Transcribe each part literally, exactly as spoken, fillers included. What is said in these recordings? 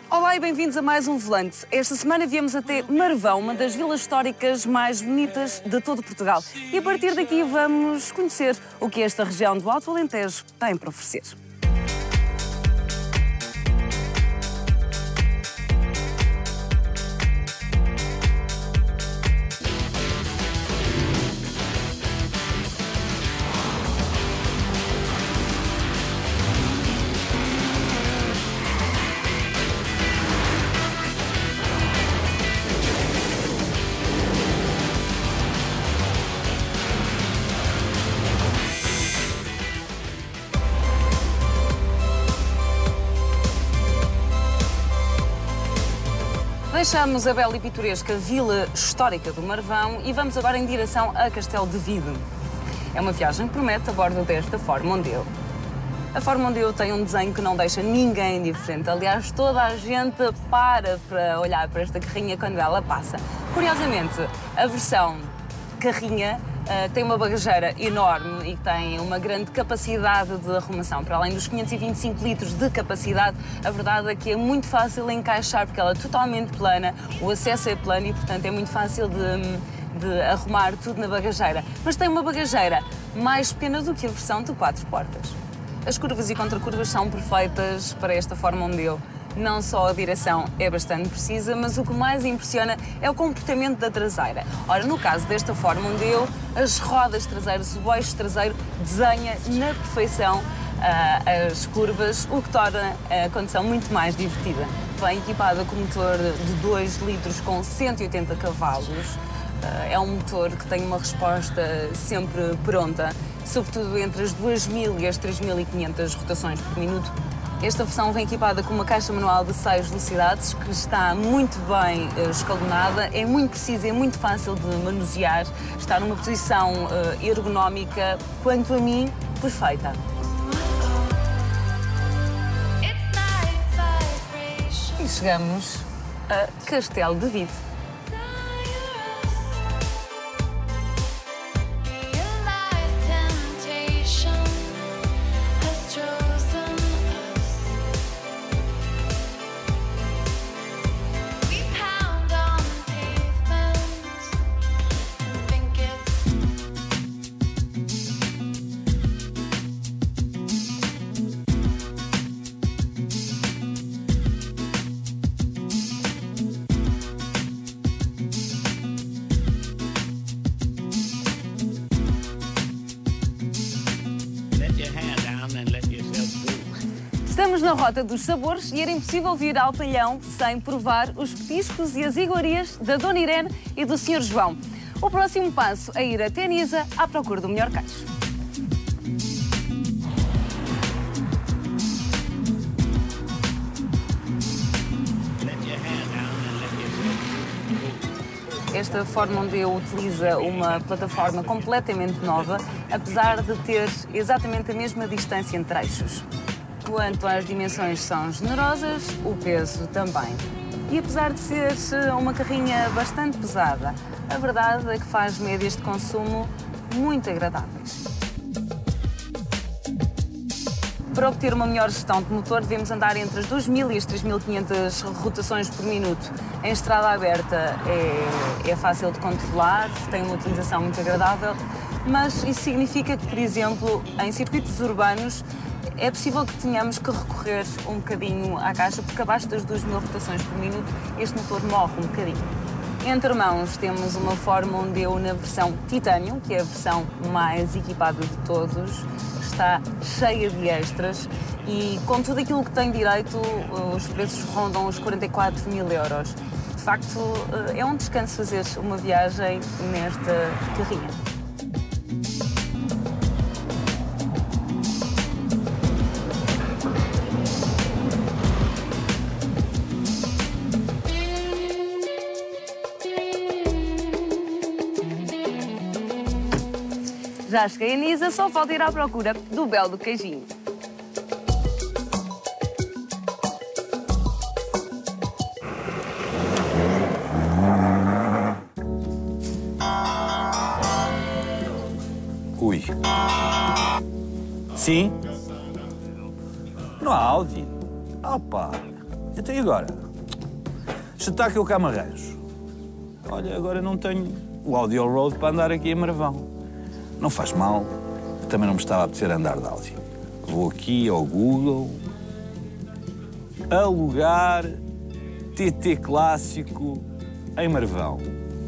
Olá e bem-vindos a mais um Volante. Esta semana viemos até Marvão, uma das vilas históricas mais bonitas de todo Portugal. E a partir daqui vamos conhecer o que esta região do Alto Alentejo tem para oferecer. Deixamos a bela e pitoresca Vila Histórica do Marvão e vamos agora em direção a Castelo de Vide. É uma viagem que promete a bordo desta Ford Mondeo. A Ford Mondeo tem um desenho que não deixa ninguém indiferente. Aliás, toda a gente para para olhar para esta carrinha quando ela passa. Curiosamente, a versão carrinha Uh, tem uma bagageira enorme e tem uma grande capacidade de arrumação. Para além dos quinhentos e vinte e cinco litros de capacidade, a verdade é que é muito fácil encaixar, porque ela é totalmente plana, o acesso é plano e, portanto, é muito fácil de, de arrumar tudo na bagageira. Mas tem uma bagageira mais pequena do que a versão de quatro portas. As curvas e contracurvas são perfeitas para esta Ford Mondeo. Não só a direção é bastante precisa, mas o que mais impressiona é o comportamento da traseira. Ora, no caso desta Ford Mondeo, as rodas traseiras, o eixo traseiro desenha na perfeição uh, as curvas, o que torna a condução muito mais divertida. Vem equipada com motor de dois litros com cento e oitenta cavalos. Uh, é um motor que tem uma resposta sempre pronta, sobretudo entre as duas mil e as três mil e quinhentas rotações por minuto. Esta versão vem equipada com uma caixa manual de seis velocidades que está muito bem uh, escalonada, é muito precisa, é muito fácil de manusear, está numa posição uh, ergonómica, quanto a mim, perfeita. E chegamos a Castelo de Vide. Estamos na Rota dos Sabores e era impossível vir ao Talhão sem provar os petiscos e as iguarias da Dona Irene e do senhor João. O próximo passo é ir até Nisa à procura do melhor queijo. Esta Ford Mondeo utiliza uma plataforma completamente nova, apesar de ter exatamente a mesma distância entre eixos. Quanto às dimensões são generosas, o peso também. E apesar de ser uma carrinha bastante pesada, a verdade é que faz médias de consumo muito agradáveis. Para obter uma melhor gestão de motor, devemos andar entre as duas mil e as três mil e quinhentas rotações por minuto. Em estrada aberta é, é fácil de controlar, tem uma utilização muito agradável, mas isso significa que, por exemplo, em circuitos urbanos, é possível que tenhamos que recorrer um bocadinho à caixa, porque abaixo das duas mil rotações por minuto este motor morre um bocadinho. Entre mãos temos uma Ford Mondeo na versão Titanium, que é a versão mais equipada de todos, está cheia de extras e com tudo aquilo que tem direito os preços rondam os quarenta e quatro mil euros. De facto, é um descanso fazer uma viagem nesta carrinha. Já cheguei a Nisa, só falta ir à procura do belo do queijinho. Ui. Sim? No Audi? Opa! Até agora? Está que eu cá me arranjo. Olha, agora não tenho o Audi Allroad para andar aqui em Marvão. Não faz mal, também não me estava a apetecer andar de Audi. Vou aqui ao Google, alugar T T clássico em Marvão.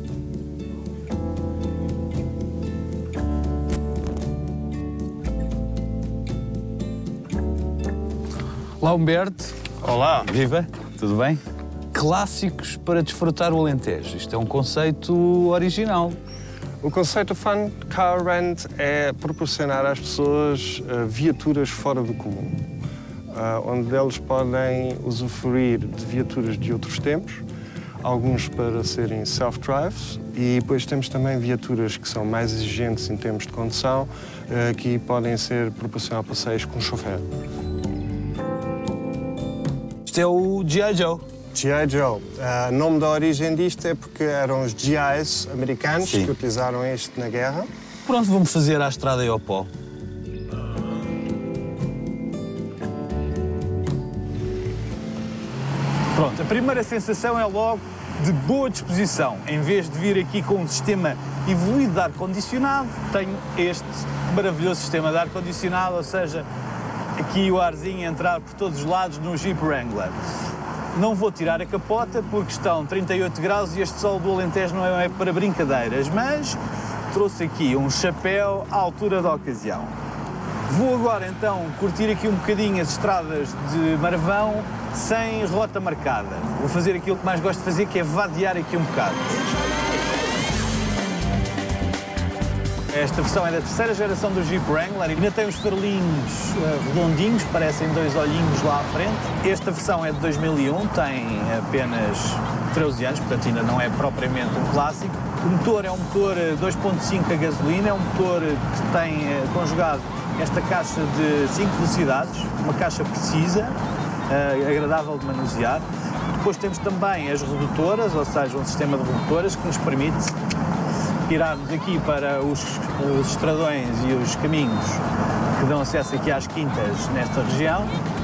Olá, Humberto. Olá. Viva, tudo bem? Clássicos para desfrutar o Alentejo. Isto é um conceito original. O conceito Fun Car Rent é proporcionar às pessoas uh, viaturas fora do comum, uh, onde eles podem usufruir de viaturas de outros tempos, alguns para serem self-drives, e depois temos também viaturas que são mais exigentes em termos de condução, uh, que podem ser proporcionar passeios com chofer. Isto é o G I Joe. G I Joe. O uh, nome da origem disto é porque eram os G Is americanos Sim. que utilizaram este na guerra. Por onde vamos fazer à estrada e ao pó? Pronto, a primeira sensação é logo de boa disposição. Em vez de vir aqui com um sistema evoluído de ar-condicionado, tenho este maravilhoso sistema de ar-condicionado, ou seja, aqui o arzinho a entrar por todos os lados no Jeep Wrangler. Não vou tirar a capota porque estão trinta e oito graus e este sol do Alentejo não é para brincadeiras, mas trouxe aqui um chapéu à altura da ocasião. Vou agora então curtir aqui um bocadinho as estradas de Marvão sem rota marcada. Vou fazer aquilo que mais gosto de fazer, que é vadear aqui um bocado. Esta versão é da terceira geração do Jeep Wrangler e ainda tem os farolinhos uh, redondinhos, parecem dois olhinhos lá à frente. Esta versão é de dois mil e um, tem apenas treze anos, portanto ainda não é propriamente um clássico. O motor é um motor dois ponto cinco a gasolina, é um motor que tem uh, conjugado esta caixa de cinco velocidades, uma caixa precisa, uh, agradável de manusear. Depois temos também as redutoras, ou seja, um sistema de redutoras que nos permite irarmos aqui para os, os estradões e os caminhos que dão acesso aqui às quintas nesta região.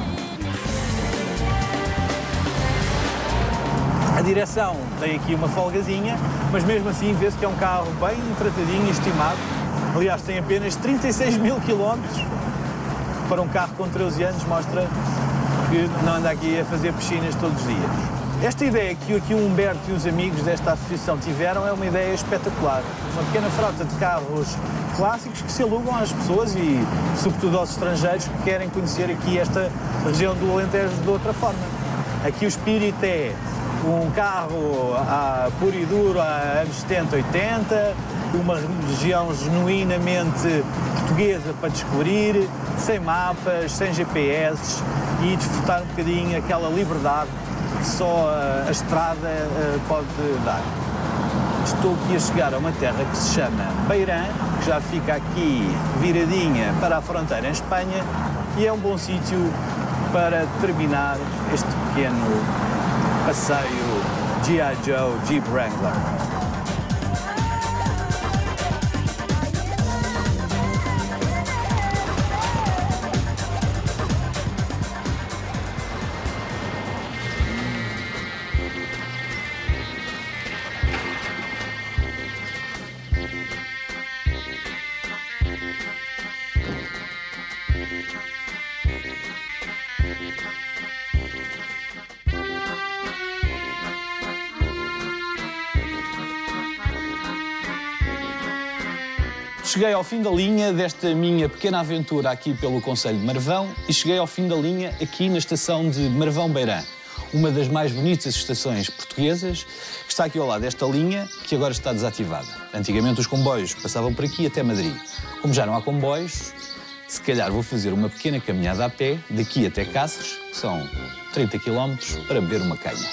A direção tem aqui uma folgazinha, mas mesmo assim vê-se que é um carro bem tratadinho e estimado. Aliás, tem apenas trinta e seis mil quilómetros. Para um carro com treze anos mostra que não anda aqui a fazer piscinas todos os dias. Esta ideia que aqui o Humberto e os amigos desta associação tiveram é uma ideia espetacular. Uma pequena frota de carros clássicos que se alugam às pessoas e, sobretudo, aos estrangeiros que querem conhecer aqui esta região do Alentejo de outra forma. Aqui o espírito é um carro a, puro e duro há anos setenta, oitenta, uma região genuinamente portuguesa para descobrir, sem mapas, sem G P S e desfrutar um bocadinho aquela liberdade que só a, a estrada a, pode dar. Estou aqui a chegar a uma terra que se chama Beirã, que já fica aqui viradinha para a fronteira em Espanha e é um bom sítio para terminar este pequeno passeio G I Joe Jeep Wrangler. Cheguei ao fim da linha desta minha pequena aventura aqui pelo concelho de Marvão e cheguei ao fim da linha aqui na estação de Marvão-Beirã, uma das mais bonitas estações portuguesas, que está aqui ao lado desta linha, que agora está desativada. Antigamente os comboios passavam por aqui até Madrid. Como já não há comboios, se calhar vou fazer uma pequena caminhada a pé, daqui até Cáceres, que são trinta quilómetros, para beber uma canha.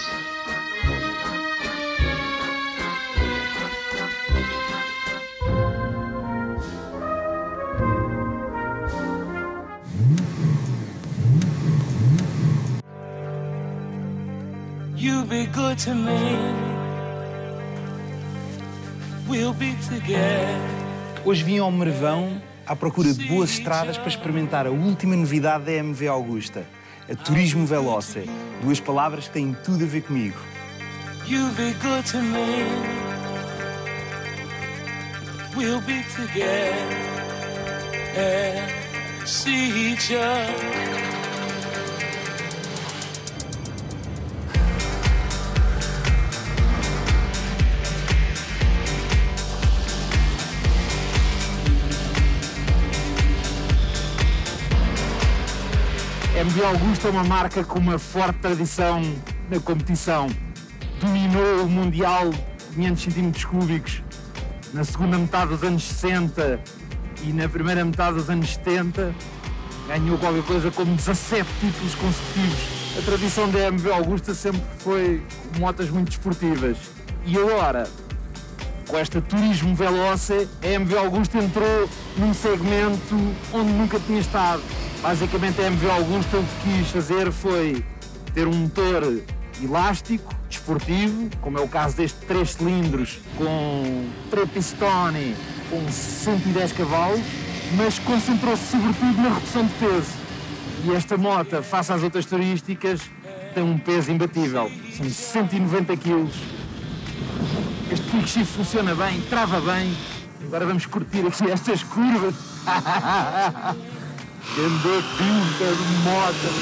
You be good to me. We'll be together. Hoje vim ao Marvão à procura de boas estradas para experimentar a última novidade da M V Augusta, a Turismo Veloce. Duas palavras que têm tudo a ver comigo. You be good to me. We'll be together. See each other. M V Agusta é uma marca com uma forte tradição na competição. Dominou o Mundial de quinhentos centímetros cúbicos na segunda metade dos anos sessenta e na primeira metade dos anos setenta. Ganhou qualquer coisa como dezassete títulos consecutivos. A tradição da M V Agusta sempre foi motas muito desportivas. E agora, com esta Turismo Veloce, a M V Agusta entrou num segmento onde nunca tinha estado. Basicamente, a M V Agusta o que quis fazer foi ter um motor elástico, desportivo, como é o caso deste três cilindros com três pistone, com cento e dez cavalos, mas concentrou-se sobretudo na redução de peso. E esta moto, face às outras turísticas, tem um peso imbatível. São cento e noventa quilos. Este quick shift funciona bem, trava bem. Agora vamos curtir aqui estas curvas. Grande pinta de moto.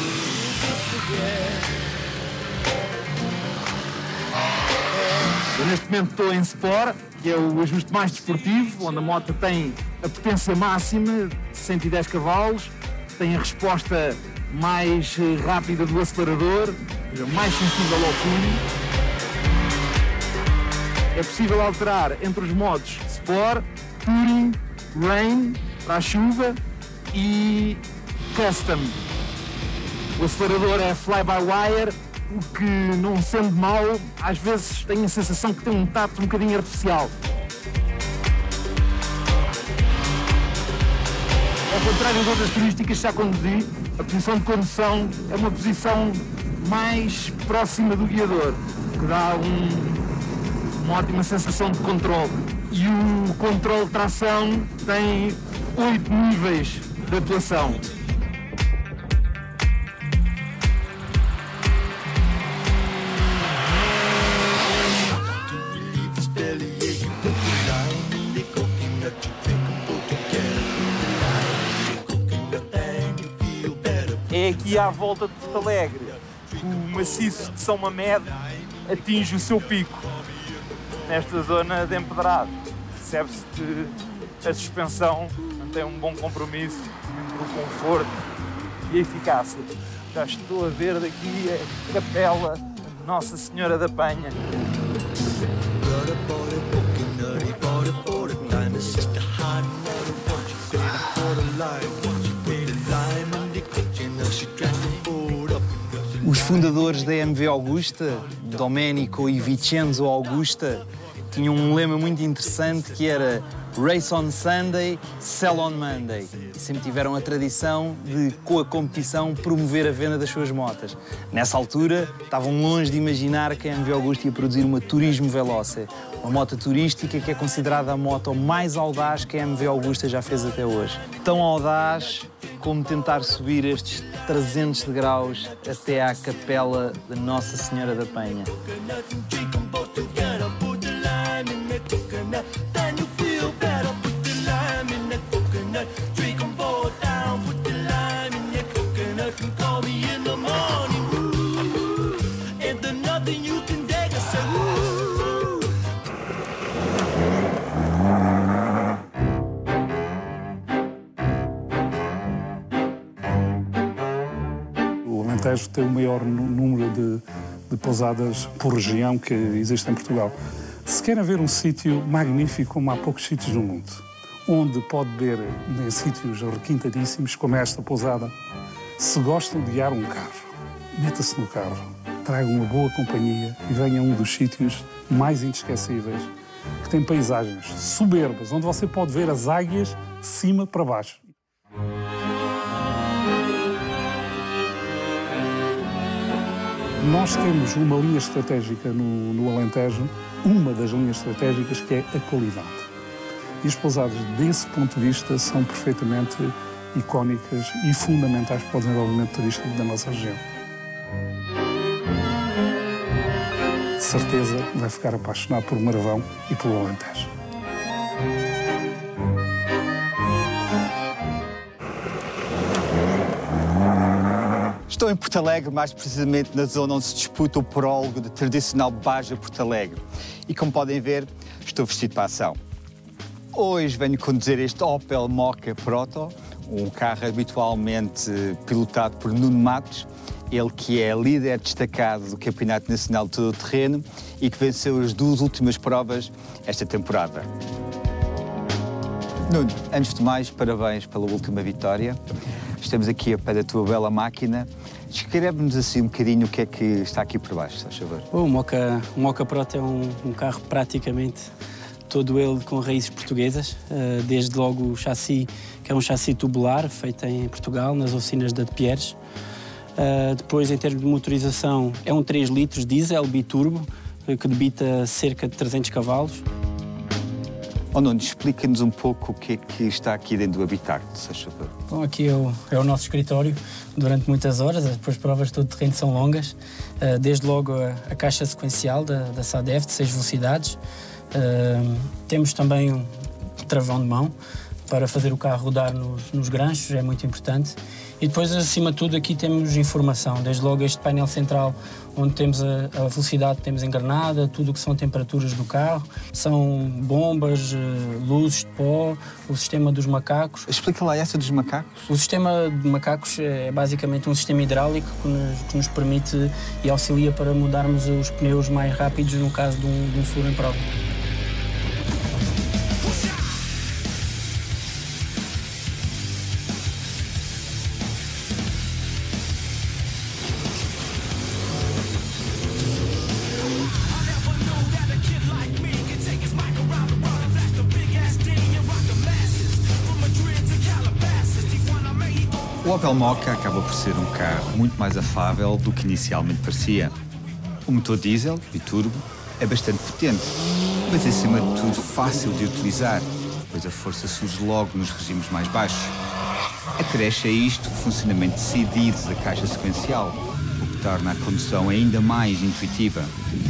Eu neste momento estou em Sport, que é o ajuste mais desportivo, onde a moto tem a potência máxima de cento e dez cavalos, tem a resposta mais rápida do acelerador, mais sensível ao tuning. É possível alterar entre os modos Sport, Touring, Rain, para a chuva, e Custom. O acelerador é fly-by-wire, o que, não sendo mau, às vezes tenho a sensação que tem um tato um bocadinho artificial. Ao contrário de outras turísticas que já conduzi, a posição de condução é uma posição mais próxima do guiador, que dá um, uma ótima sensação de controle. E o controle de tração tem oito níveis de atuação. É aqui à volta de Porto Alegre. O maciço de São Mamede atinge o seu pico nesta zona de empedrado. Percebe-se que a suspensão tem um bom compromisso entre o conforto e a eficácia. Já estou a ver daqui a capela de Nossa Senhora da Penha. Os fundadores da M V Agusta, Domenico e Vincenzo Augusta, tinham um lema muito interessante que era Race on Sunday, Sell on Monday. E sempre tiveram a tradição de, com a competição, promover a venda das suas motas. Nessa altura, estavam longe de imaginar que a M V Agusta ia produzir uma Turismo Veloce, uma moto turística que é considerada a moto mais audaz que a M V Agusta já fez até hoje. Tão audaz como tentar subir estes trezentos degraus até à capela de Nossa Senhora da Penha. O Alentejo tem o maior número de, de pousadas por região que existe em Portugal. Se querem ver um sítio magnífico, como há poucos sítios no mundo, onde pode ver em sítios requintadíssimos, como esta pousada, se gostam de guiar um carro, meta-se no carro, traga uma boa companhia e venha a um dos sítios mais inesquecíveis, que tem paisagens soberbas, onde você pode ver as águias de cima para baixo. Nós temos uma linha estratégica no, no Alentejo, uma das linhas estratégicas, que é a qualidade. E as pousadas, desse ponto de vista, são perfeitamente icónicas e fundamentais para o desenvolvimento turístico da nossa região. De certeza vai ficar apaixonado por Marvão e pelo Alentejo. Estou em Porto Alegre, mais precisamente na zona onde se disputa o prólogo da tradicional Baja Porto Alegre. E como podem ver, estou vestido para a ação. Hoje venho conduzir este Opel Mokka Proto, um carro habitualmente pilotado por Nuno Matos, ele que é líder destacado do Campeonato Nacional de Todo o Terreno e que venceu as duas últimas provas esta temporada. Nuno, antes de mais, parabéns pela última vitória. Estamos aqui a pé da tua bela máquina. Descreve-nos assim um bocadinho o que é que está aqui por baixo, se faz favor. O Mokka, o Mokka Proto é um, um carro praticamente todo ele com raízes portuguesas, desde logo o chassi, que é um chassi tubular, feito em Portugal, nas oficinas da De Pierres. Depois, em termos de motorização, é um três litros diesel biturbo, que debita cerca de trezentos cavalos. Oh, Nuno, explica-nos um pouco o que é que está aqui dentro do habitat, se faz favor. Bom, aqui é o, é o nosso escritório durante muitas horas, as provas de todo terreno são longas, desde logo a, a caixa sequencial da, da S A D F de seis velocidades. Uh, temos também um travão de mão para fazer o carro rodar nos, nos granchos, é muito importante. E depois, acima de tudo, aqui temos informação, desde logo este painel central, onde temos a, a velocidade que temos engrenada, tudo o que são temperaturas do carro, são bombas, luzes de pó, o sistema dos macacos. Explica lá essa dos macacos. O sistema de macacos é basicamente um sistema hidráulico que nos, que nos permite e auxilia para mudarmos os pneus mais rápidos no caso de um, de um furo em prova. O Opel Mokka acaba por ser um carro muito mais afável do que inicialmente parecia. O motor diesel, biturbo, é bastante potente, mas acima de tudo fácil de utilizar, pois a força surge logo nos regimes mais baixos. Acresce a isto o funcionamento decidido da caixa sequencial, o que torna a condução ainda mais intuitiva.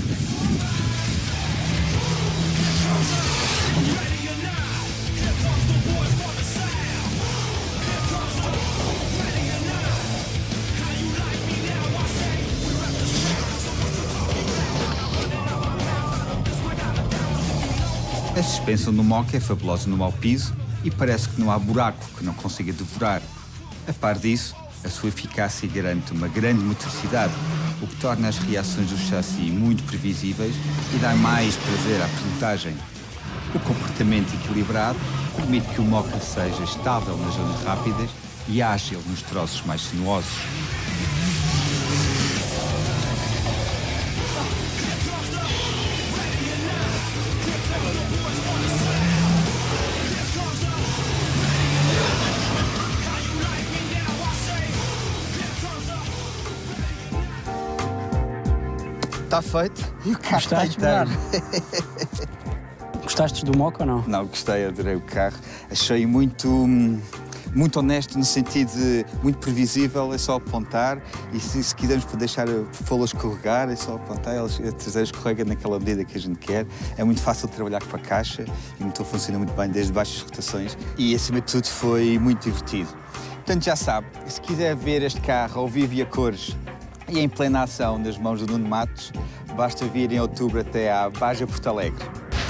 A suspensão do Mokka é fabulosa no mau piso e parece que não há buraco que não consiga devorar. A par disso, a sua eficácia garante uma grande motricidade, o que torna as reações do chassi muito previsíveis e dá mais prazer à pilotagem. O comportamento equilibrado permite que o Mokka seja estável nas zonas rápidas e ágil nos troços mais sinuosos. Está feito e o carro está inteiro. Gostaste do Mokka ou não? Não, gostei, adorei o carro. Achei muito, muito honesto no sentido de muito previsível, é só apontar e se, se quisermos deixar a folha escorregar, é só apontar, a traseira escorrega naquela medida que a gente quer. É muito fácil de trabalhar com a caixa e o motor funciona muito bem desde baixas rotações e acima de tudo foi muito divertido. Portanto, já sabe, se quiser ver este carro ao vivo e a cores e em plena ação nas mãos do Nuno Matos, basta vir em outubro até à Baja Porto Alegre.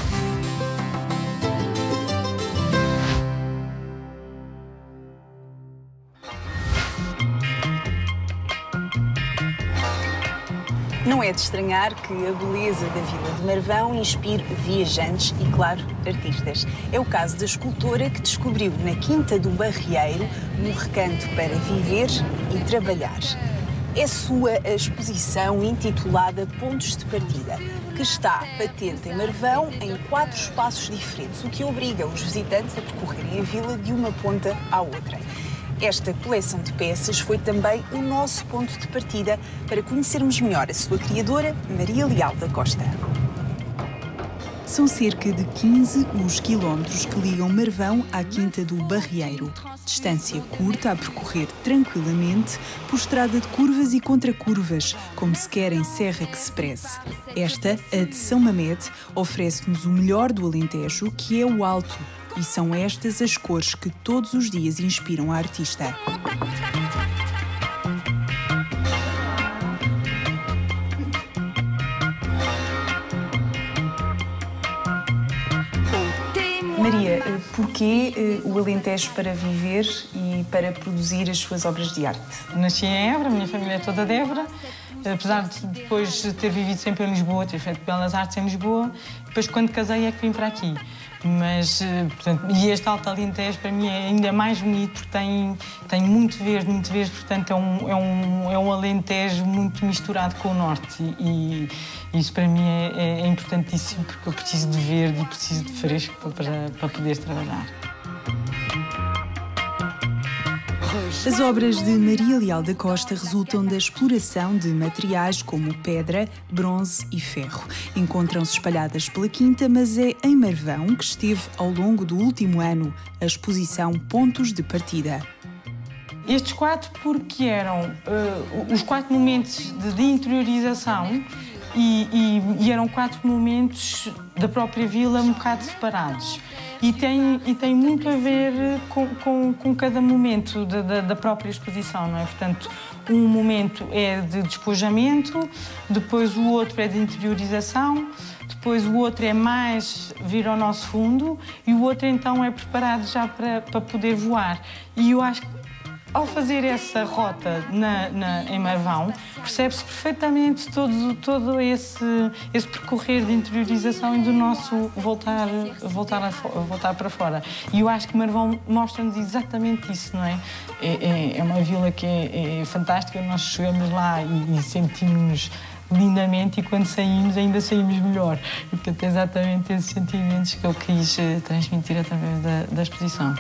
Não é de estranhar que a beleza da Vila de Marvão inspire viajantes e, claro, artistas. É o caso da escultora que descobriu na Quinta do Barrieiro um recanto para viver e trabalhar. É sua a exposição intitulada Pontos de Partida, que está patente em Marvão em quatro espaços diferentes, o que obriga os visitantes a percorrerem a vila de uma ponta à outra. Esta coleção de peças foi também o nosso ponto de partida para conhecermos melhor a sua criadora, Maria Leal da Costa. São cerca de quinze os quilómetros que ligam Marvão à Quinta do Barrieiro. Distância curta a percorrer tranquilamente por estrada de curvas e contracurvas, como se quer em Serra que se preze. Esta, a de São Mamede, oferece-nos o melhor do Alentejo, que é o alto. E são estas as cores que todos os dias inspiram a artista. Maria, porquê o Alentejo para viver e para produzir as suas obras de arte? Nasci em Évora, a minha família é toda de Évora. Apesar de depois ter vivido sempre em Lisboa, ter feito belas artes em Lisboa, depois quando casei é que vim para aqui. Mas, portanto, e este Alto Alentejo para mim é ainda mais bonito porque tem, tem muito verde, muito verde, portanto é um, é, um, é um Alentejo muito misturado com o Norte e, e isso para mim é, é importantíssimo porque eu preciso de verde e preciso de fresco para, para poder trabalhar. As obras de Maria Leal da Costa resultam da exploração de materiais como pedra, bronze e ferro. Encontram-se espalhadas pela Quinta, mas é em Marvão que esteve ao longo do último ano a exposição Pontos de Partida. Estes quatro porque eram uh, os quatro momentos de, de interiorização e, e, e eram quatro momentos da própria vila um bocado separados. E tem, e tem muito a ver com, com, com cada momento da, da, da própria exposição, não é? Portanto, um momento é de despojamento, depois o outro é de interiorização, depois o outro é mais vir ao nosso fundo e o outro então é preparado já para, para poder voar. E eu acho que ao fazer essa rota na, na, em Marvão, percebe-se perfeitamente todo, todo esse, esse percorrer de interiorização e do nosso voltar, voltar, a, voltar para fora. E eu acho que Marvão mostra-nos exatamente isso, não é? É, é uma vila que é, é fantástica, nós chegamos lá e, e sentimos-nos lindamente e quando saímos ainda saímos melhor. E, portanto, é exatamente esses sentimentos que eu quis transmitir através da, da exposição.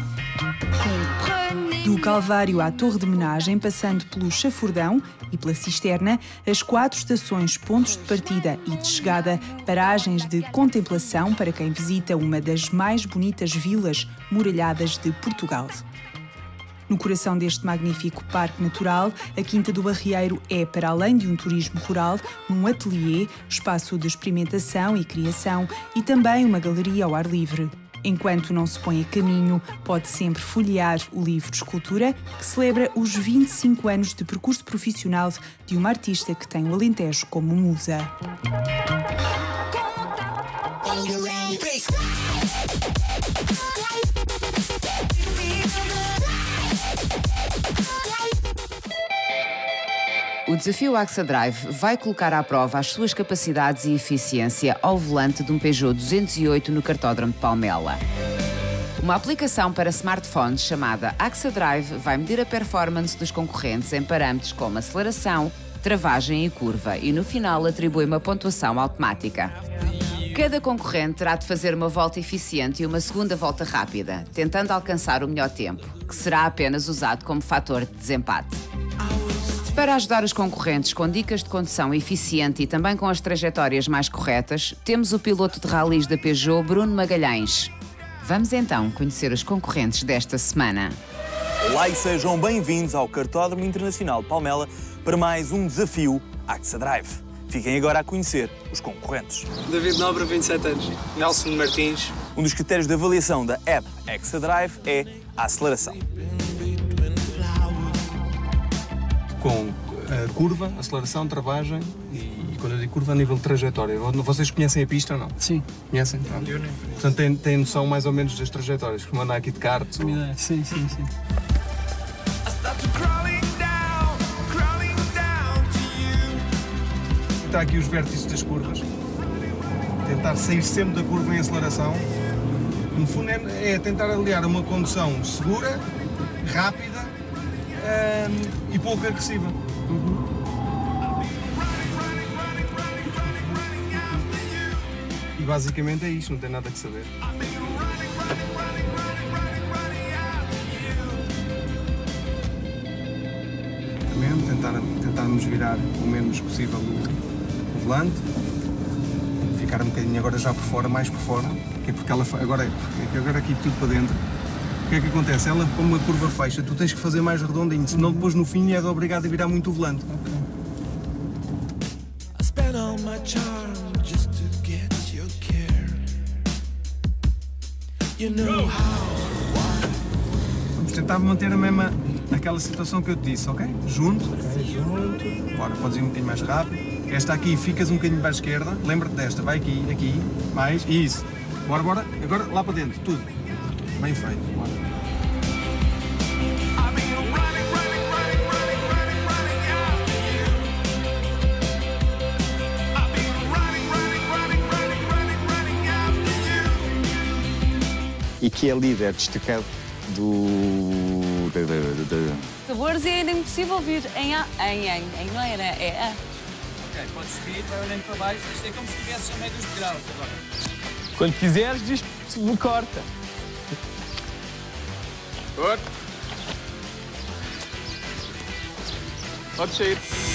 Do Calvário à Torre de Menagem, passando pelo Chafurdão e pela Cisterna, as quatro estações, pontos de partida e de chegada, paragens de contemplação para quem visita uma das mais bonitas vilas muralhadas de Portugal. No coração deste magnífico parque natural, a Quinta do Barrieiro é, para além de um turismo rural, um ateliê, espaço de experimentação e criação e também uma galeria ao ar livre. Enquanto não se põe a caminho, pode sempre folhear o livro de escultura que celebra os vinte e cinco anos de percurso profissional de uma artista que tem o Alentejo como musa. O desafio AXA Drive vai colocar à prova as suas capacidades e eficiência ao volante de um Peugeot duzentos e oito no cartódromo de Palmela. Uma aplicação para smartphones chamada AXA Drive vai medir a performance dos concorrentes em parâmetros como aceleração, travagem e curva e no final atribui uma pontuação automática. Cada concorrente terá de fazer uma volta eficiente e uma segunda volta rápida, tentando alcançar o melhor tempo, que será apenas usado como fator de desempate. Para ajudar os concorrentes com dicas de condução eficiente e também com as trajetórias mais corretas, temos o piloto de ralis da Peugeot, Bruno Magalhães. Vamos então conhecer os concorrentes desta semana. Olá e sejam bem-vindos ao Cartódromo Internacional de Palmela para mais um desafio AXA Drive. Fiquem agora a conhecer os concorrentes. David Nobre, vinte e sete anos. Nelson Martins. Um dos critérios de avaliação da app AXA Drive é a aceleração. Com uh, curva, aceleração, travagem e, e quando eu digo curva a nível de trajetória. Vocês conhecem a pista ou não? Sim. Conhecem? Pronto. Eu nem. Portanto, têm, têm noção mais ou menos das trajetórias, como andar aqui de kart. Ou... Sim, sim, sim. Está aqui os vértices das curvas. Tentar sair sempre da curva em aceleração. No fundo é, é tentar aliar uma condução segura, rápida, Um, e pouco agressiva. Uhum. E basicamente é isto, não tem nada que saber. Também tentar, tentarmos virar o menos possível o, o volante, ficar um bocadinho agora já por fora, mais por fora, que é porque ela agora, agora aqui tudo para dentro. O que é que acontece? Ela, como a curva fecha, tu tens que fazer mais redondinho, senão depois no fim és obrigado a virar muito o volante. Vamos tentar manter a mesma, aquela situação que eu te disse, ok? Junto. Ok, junto. Bora, podes ir um bocadinho mais rápido. Esta aqui, ficas um bocadinho para a esquerda. Lembra-te desta, vai aqui, aqui, mais, isso. Bora, bora. Agora lá para dentro, tudo. Bem feito, bora. E que é líder destacado do... Sabores e ainda é impossível vir em A, em, em, em, não era, é A. Ok, pode seguir, vai olhando para baixo, isto é como se estivesse a meio dos degraus agora. Quando quiseres, diz se me corta. Corta. Pode sair.